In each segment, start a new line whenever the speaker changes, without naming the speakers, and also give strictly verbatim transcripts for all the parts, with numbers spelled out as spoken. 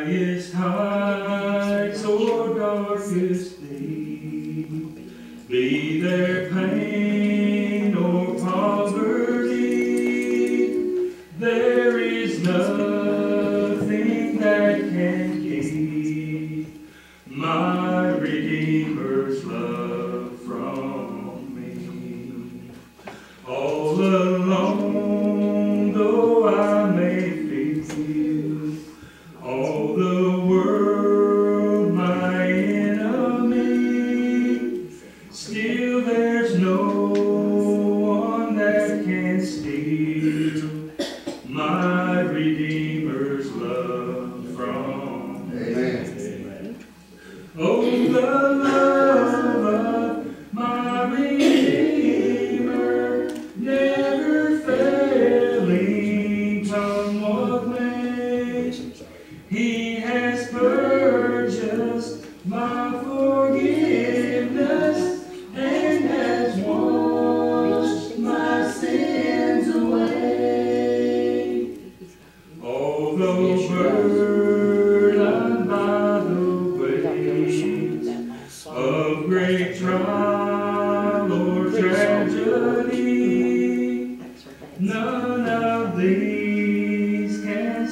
highest heights or darkest deep, be there pain or poverty, there is nothing that can keep my Redeemer's love from me. All alone, though I may feel all the world my enemy, still there's no one that can steal my Redeemer's love from me. Amen. Oh, the love of my Redeemer, never failing, come what may. He has purchased my forgiveness and has washed my sins away. Although burdened by the weight of great trial or tragedy, none of these can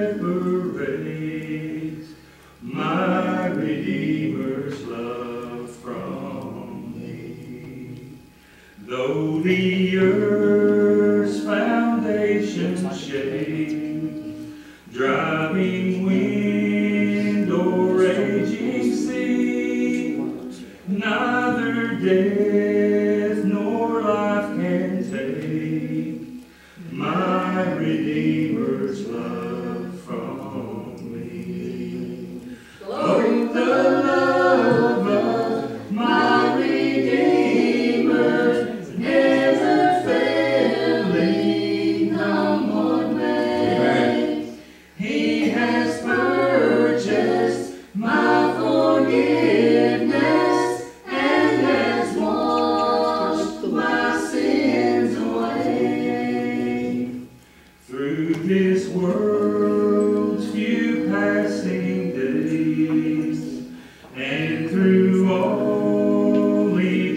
separate my Redeemer's love from me. Though the earth's foundation shake, driving wind or raging sea, neither death nor life can take my Redeemer's love from me. Oh, the love of my Redeemer, never failing, come what may. He has purchased my forgiveness and has washed my sins away. Through this world's few passing days and through all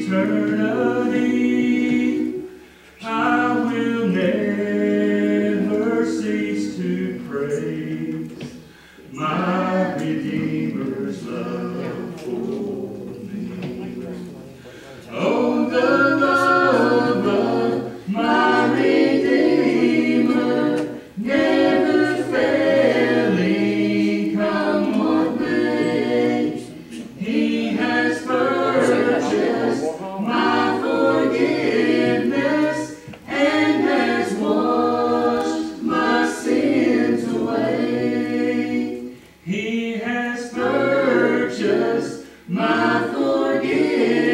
eternity, I will never cease to praise my Redeemer's love for me. Oh, the love of my Redeemer, never failing, come what may. He has purchased my forgiveness and has washed my sins away. He has purchased my forgiveness